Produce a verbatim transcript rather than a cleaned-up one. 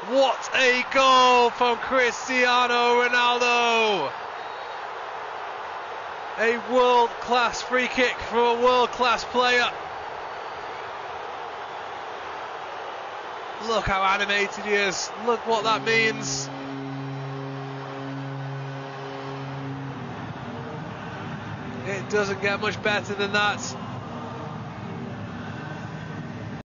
What a goal from Cristiano Ronaldo! A world-class free kick from a world-class player. Look how animated he is. Look what that means. It doesn't get much better than that.